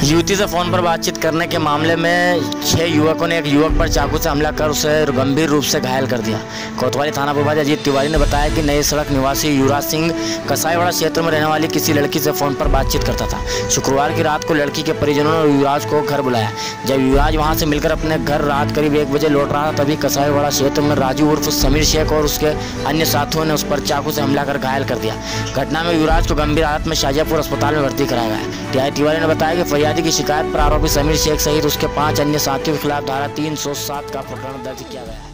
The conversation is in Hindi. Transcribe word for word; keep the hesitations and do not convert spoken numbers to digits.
युवती से फोन पर बातचीत करने के मामले में छह युवकों ने एक युवक पर चाकू से हमला कर उसे गंभीर रूप से घायल कर दिया। कोतवाली थाना प्रभारी अजीत तिवारी ने बताया कि नई सड़क निवासी युवराज सिंह कसाईवाड़ा क्षेत्र में रहने वाली किसी लड़की से फोन पर बातचीत करता था। शुक्रवार की रात को लड़की के परिजनों ने युवराज को घर बुलाया। जब युवराज वहां से मिलकर अपने घर रात करीब एक बजे लौट रहा था, तभी कसाईवाड़ा क्षेत्र में राजू उर्फ समीर शेख और उसके अन्य साथियों ने उस पर चाकू से हमला कर घायल कर दिया। घटना में युवराज को गंभीर हालत में शाजापुर अस्पताल में भर्ती कराया गया। टीआई तिवारी ने बताया कि फरियादी की शिकायत पर आरोपी समीर शेख सहित उसके पांच अन्य साथियों के खिलाफ धारा तीन सौ सात का प्रकरण दर्ज किया गया है।